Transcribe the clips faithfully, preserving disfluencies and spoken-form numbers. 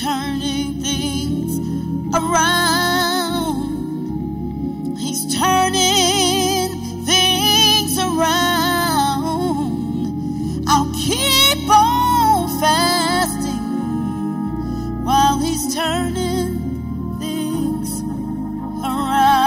turning things around. He's turning things around. I'll keep on fasting while he's turning things around.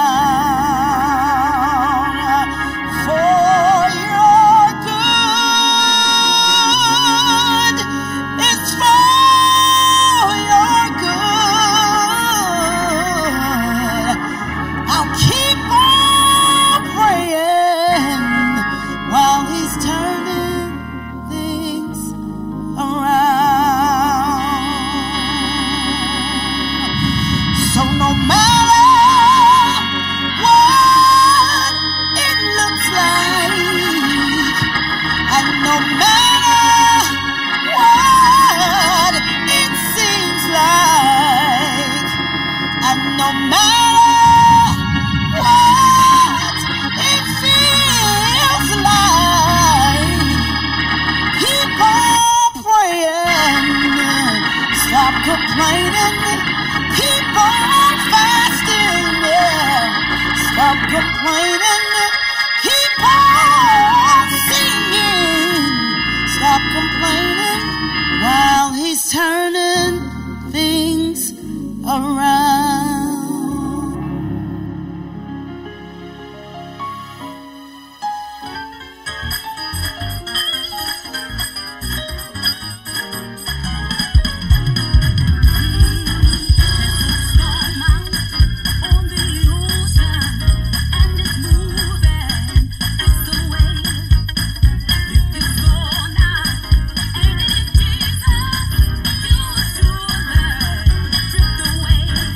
Turning things around. Away.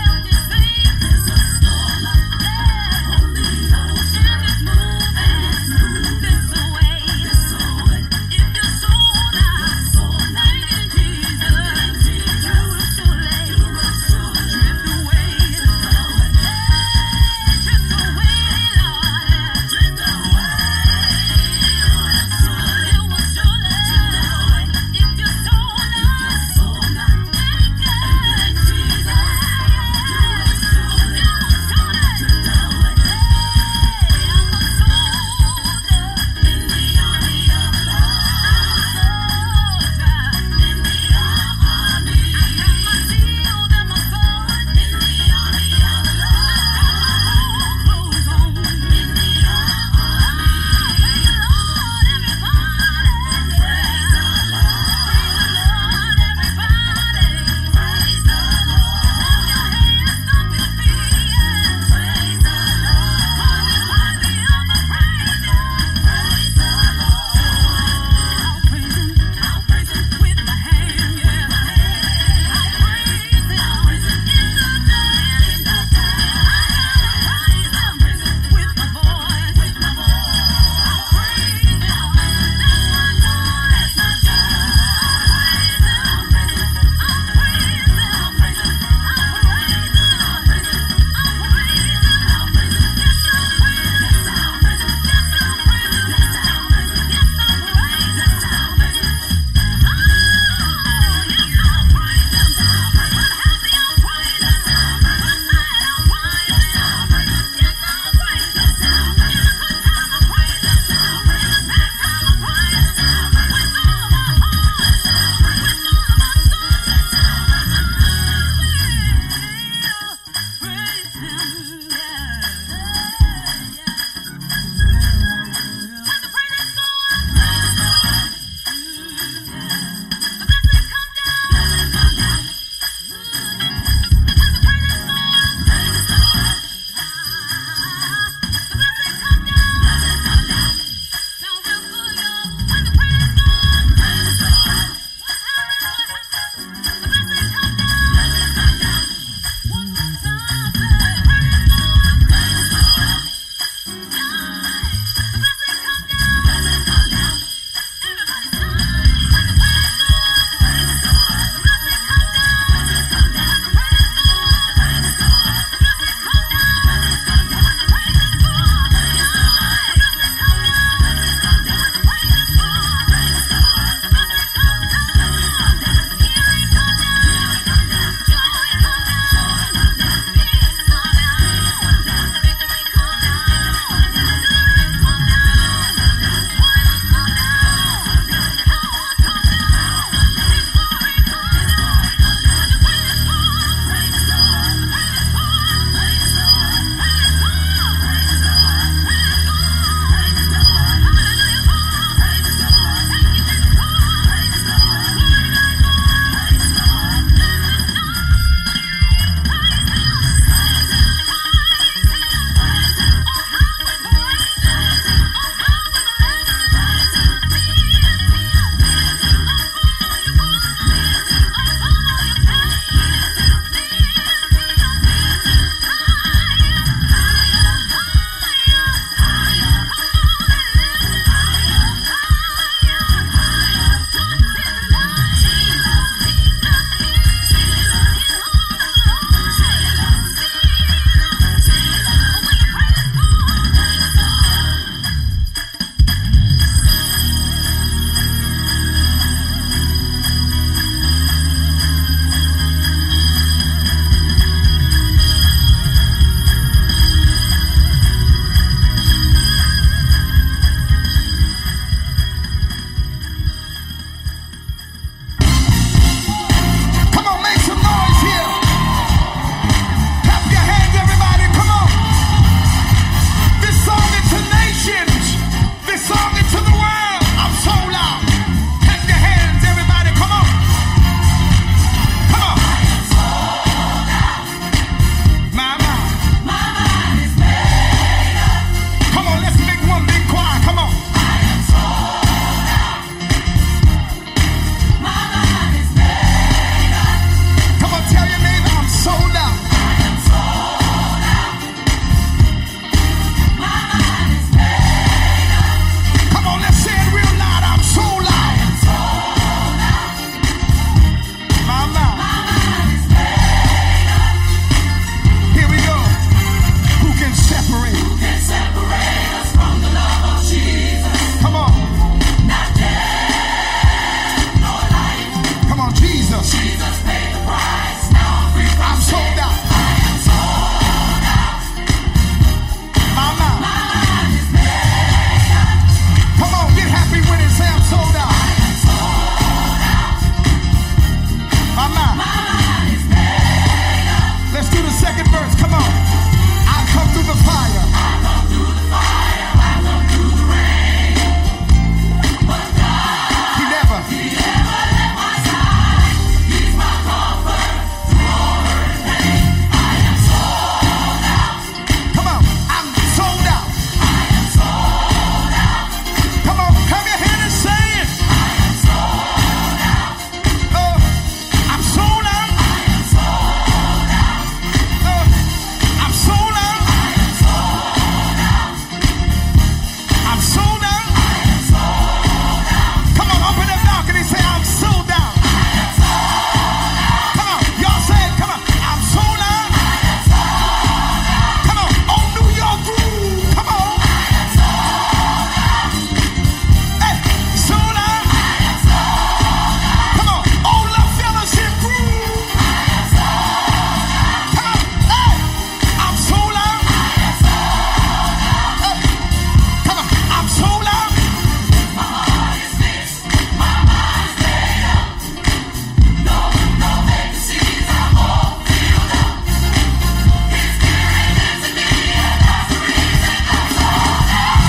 Jesus. Jesus paid the price. Now I'm free. I'm sold out. I am sold out. My mind. My mind is made up. Come on, get happy with it. Say I'm sold out. I am sold out. My mind. My mind is made up. Let's do the second verse. Come on. I come through the fire. I come through the fire. I come through the rain. But God, He never, He never left my side. He's my comfort through all hurt and pain. I am sold out. Come on, I'm sold out. I am sold out. Come on, come your hand and say it. I am sold out. Oh, I'm sold out. I am sold out. Oh, I'm sold out. I am sold out. I'm sold out. I am sold out. Come on, open that balcony, say I'm sold out. I am sold out. Come on, y'all say it. Come on, I'm sold out. I am sold out. Come on, on New York groove. Come on. I am sold out. Hey, sold out. I am sold out. Come on, on Love Fellowship groove. I am sold out. Come on, hey, I'm sold out. I am sold out. Hey, come on, I'm sold out. My heart is fixed. My mind's made up. No, no vacancies. I'm all filled up. His spirit lives in me, and that's the reason I'm sold out.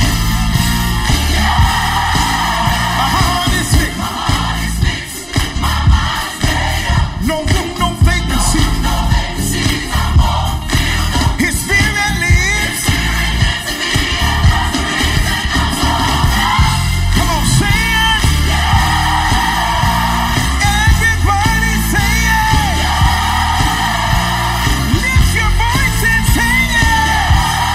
My heart is fixed. My heart is fixed. My mind's made up. No room, no vacancy. No vacancies. I'm all filled up. His spirit lives. His spirit lives in me, and that's the reason I'm sold out. Come on, say it. Everybody say it. Lift your voice and sing it.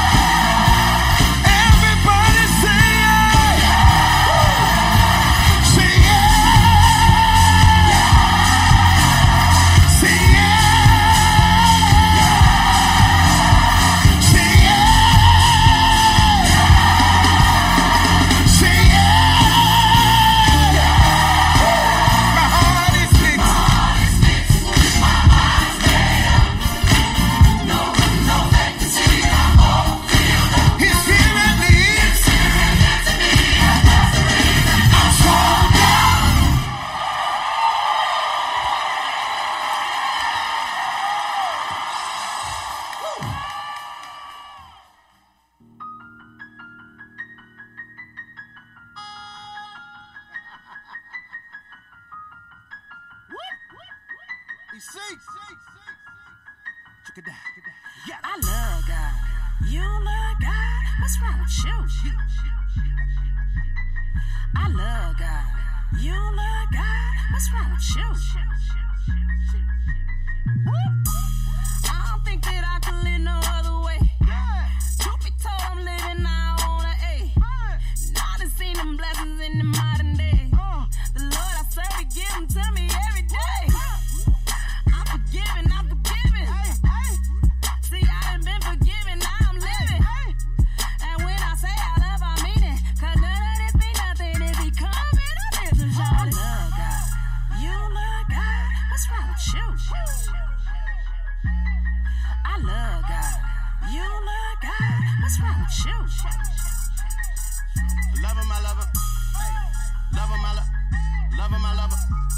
Everybody say it. Say it. Say it. Say it. Say it. My heart is fixed. My heart is fixed. My mind's made up. No room, no vacancies. I'm all filled up. His spirit lives. His spirit lives in me, and that's the reason I'm sold out. I love God. You love God? What's wrong with you? I love God. You love God? What's wrong with you? I don't think that I can live no other way. Truth be told, I'm living now on a A. Now I done seen them blessings in the modern day. The Lord I serve, He give them to me every day. I'm forgiven, I'm forgiven. See, I done been forgiven, now I'm living. And when I say I love, I mean it. Cause none of this be nothing if He come in a different show. I love God. You love God? What's wrong with you? I love God. You love God? What's wrong with you? Love him, I love him. Love him, I love. Love him, I love him.